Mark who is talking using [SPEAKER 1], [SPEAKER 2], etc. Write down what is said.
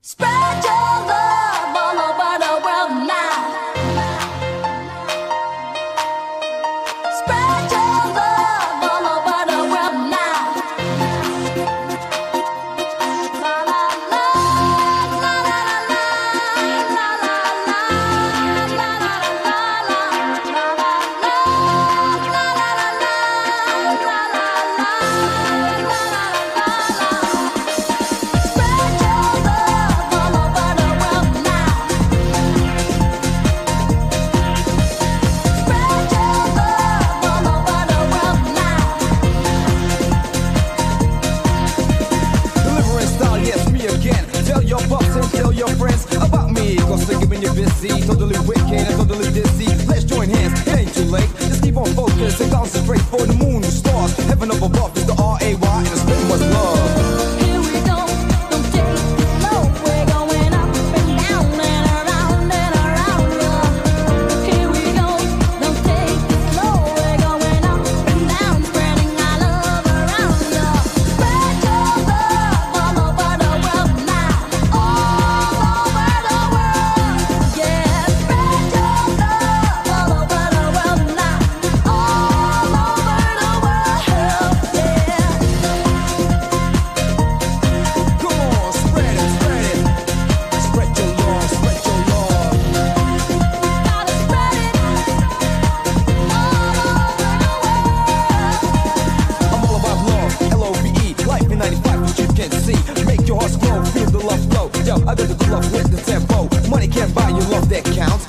[SPEAKER 1] Spread your love all over the world now. Spread your love all over the world now. La la la, la la la, la la la, la la la, la la la, la la la, la la la, spread your love all over the world now. Spread your love all over the world now.
[SPEAKER 2] Deliverance style, yes, me again. Tell your boss and tell your friends about me. Cause they're when you're busy, totally wicked and totally dizzy. Let's join hands, it ain't too late. Just keep on focus and concentrate for the moon, the stars. Heaven up above is the R-A-Y and the spring much love.
[SPEAKER 1] Here we go, don't take it slow. We're going up and down and around, yeah. Here we go, don't take it slow. We're going up and down, spreading our love around, yeah. Spread your love all over the world now. All over the world, yeah. Spread your love all over the world now. All over the world, yeah.
[SPEAKER 2] Come on, spread it, spread it. Spread your love, spread your love.
[SPEAKER 1] Gotta spread it all over the world.
[SPEAKER 2] I'm all about love, L-O-V-E. Life in 95, what you can see. Make your heart glow, feel the love flow. Yo, I got the good love with the tempo. Money can't buy your love that counts.